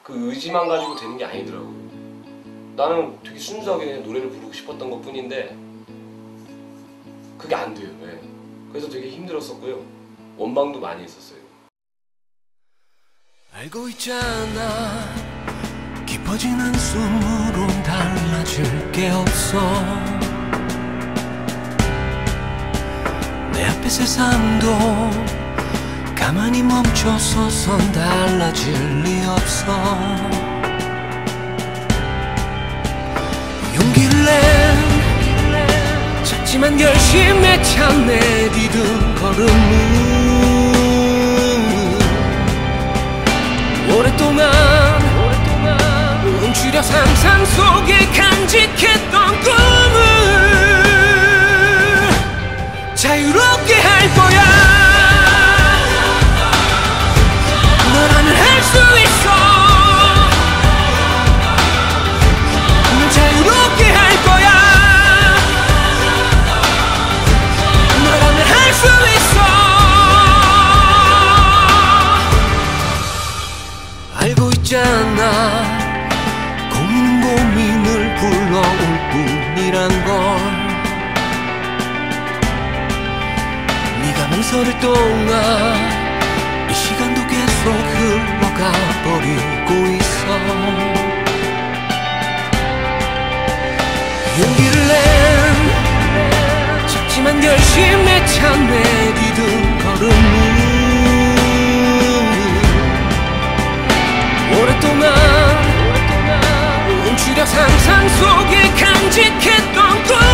그 의지만 가지고 되는 게 아니더라고. 나는 되게 순수하게 그냥 노래를 부르고 싶었던 것 뿐인데 그게 안 돼요. 네. 그래서 되게 힘들었었고요. 원망도 많이 했었어요. 알고 있잖아, 깊어지는 숨으론 달라질 게 없어. 내 앞의 세상도 가만히 멈춰서선 달라질 리 없어. 용기를 내 작지만 결심에 찬 내디딘 걸음은 오랫동안 움츠려 상상 속에 간직했던 꿈을 자유롭게 할 거야. 너라면 할 수 있어. 널 자유롭게 할 거야. 너라면 할 수 있어. 알고 있잖아, 고민은 고민을 불러올 뿐이란 걸. 네가 망설일 동안 이 시간도 계속 흘러가 버리고 있어. 용기를 내 작지만 결심에 찬 내디딘 걸음은 오랫동안 움츠려 상상 속에 간직했던 꿈